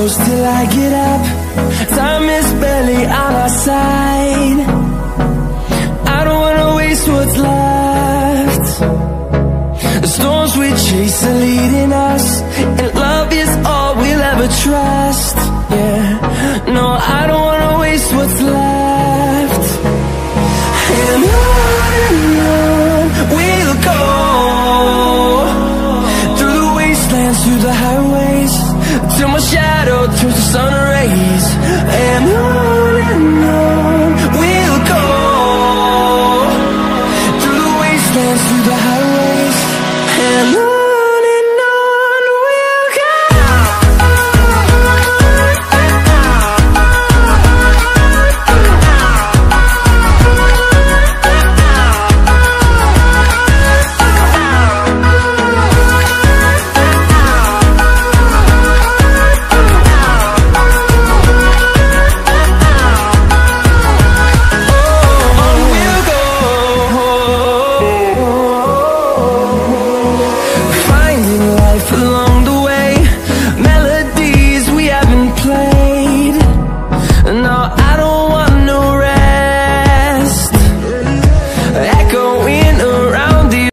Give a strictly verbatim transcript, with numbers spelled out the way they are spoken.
close till I get up. Time is barely on our side. I don't wanna waste what's left. The storms we chase are leading us, and love is all we'll ever trust. Yeah, no, I don't wanna waste what's left. And on and on we'll go, through the wastelands, through the highways, till my